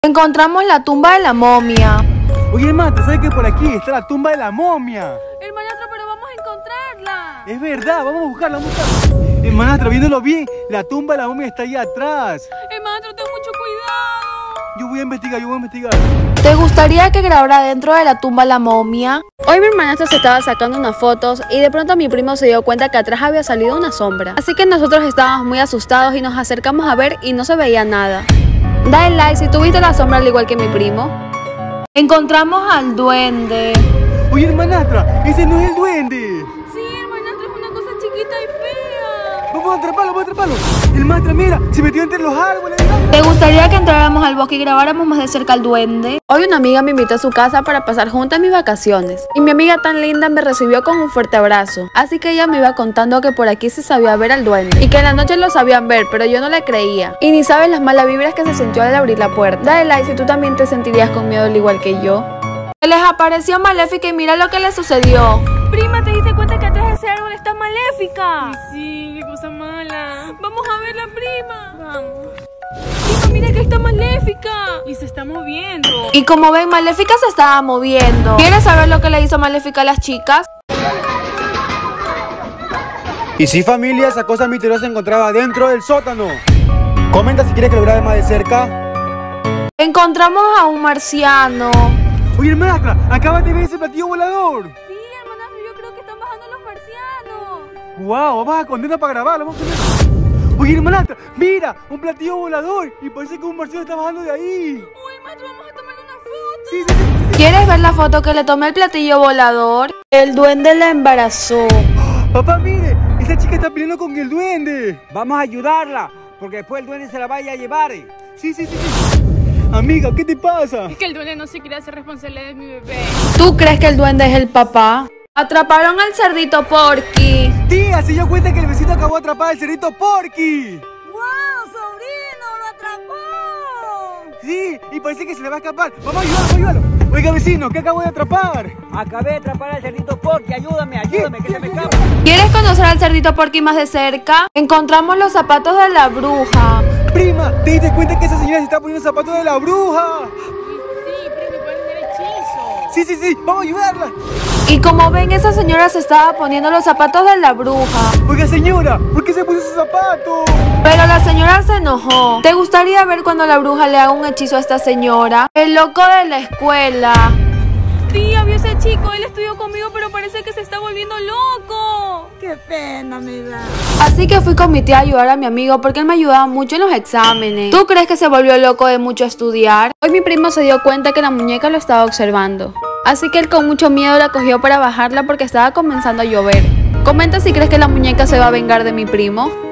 Encontramos la tumba de la momia. Oye, hermano, ¿sabes que por aquí está la tumba de la momia? Hermanastro, pero vamos a encontrarla. Es verdad, vamos a buscarla, Hermanastro, viéndolo bien, la tumba de la momia está ahí atrás. Hermanastro, ten mucho cuidado. Yo voy a investigar, ¿Te gustaría que grabara dentro de la tumba la momia? Hoy mi hermanastro se estaba sacando unas fotos y de pronto mi primo se dio cuenta que atrás había salido una sombra. Así que nosotros estábamos muy asustados y nos acercamos a ver y no se veía nada. Dale like si tú viste la sombra al igual que mi primo. Encontramos al duende. Oye, hermanastra, ese no es el duende. Sí, hermanastro, es una cosa chiquita y fea. Vamos a atraparlo. Hermanastra, mira, se metió entre los árboles. ¿Te gustaría que entráramos al bosque y grabáramos más de cerca al duende? Hoy una amiga me invitó a su casa para pasar juntas mis vacaciones. Y mi amiga tan linda me recibió con un fuerte abrazo. Así que ella me iba contando que por aquí se sabía ver al duende. Y que en la noche lo sabían ver, pero yo no le creía. Y ni sabes las malas vibras que se sintió al abrir la puerta. Dale like si tú también te sentirías con miedo al igual que yo. Se les apareció Maléfica y mira lo que le sucedió. Prima, ¿te diste cuenta que atrás de ese árbol está Maléfica? Sí, qué cosa mala. Vamos a verla, prima. Vamos. Prima, mira que está Maléfica. Y se está moviendo. Y como ven, Maléfica se estaba moviendo. ¿Quieres saber lo que le hizo Maléfica a las chicas? Y sí, familia, esa cosa misteriosa se encontraba dentro del sótano. Comenta si quieres que lo grabe más de cerca. Encontramos a un marciano. Oye, hermanastra, acabas de ver ese platillo volador. Sí, hermanastro, yo creo que están bajando los marcianos. Wow, vamos a condenar para grabarlo, vamos a condenar. Oye, hermanastra, mira, un platillo volador. Y parece que un marciano está bajando de ahí. Uy, hermanastro, vamos a tomar una foto. Sí. ¿Quieres ver la foto que le tomé al platillo volador? El duende la embarazó. Papá, mire, esa chica está peleando con el duende. Vamos a ayudarla, porque después el duende se la vaya a llevar. Sí. Amiga, ¿qué te pasa? Es que el duende no se quiere hacer responsable de mi bebé. ¿Tú crees que el duende es el papá? Atraparon al cerdito Porky. Tía, se dio cuenta que el vecino acabó de atrapar al cerdito Porky. ¡Wow, sobrino! ¡Lo atrapó! Sí, y parece que se le va a escapar. Vamos a ayudarlo. Oiga, vecino, ¿qué acabo de atrapar? Acabé de atrapar al cerdito Porky, ayúdame, que se me escapa. ¿Quieres conocer al cerdito Porky más de cerca? Encontramos los zapatos de la bruja. Prima, ¿te diste cuenta que esa señora se está poniendo zapatos de la bruja? Sí, prima, puede ser hechizo. Sí, vamos a ayudarla. Y como ven, esa señora se estaba poniendo los zapatos de la bruja. Oiga, señora, ¿por qué se puso esos zapatos? Pero la señora se enojó. ¿Te gustaría ver cuando la bruja le haga un hechizo a esta señora? El loco de la escuela. Tía, vio ese chico, él estudió conmigo, pero parece que se está volviendo loco. Qué pena me da. Así que fui con mi tía a ayudar a mi amigo porque él me ayudaba mucho en los exámenes. ¿Tú crees que se volvió loco de mucho estudiar? Hoy mi primo se dio cuenta que la muñeca lo estaba observando. Así que él con mucho miedo la cogió para bajarla porque estaba comenzando a llover. Comenta si crees que la muñeca se va a vengar de mi primo.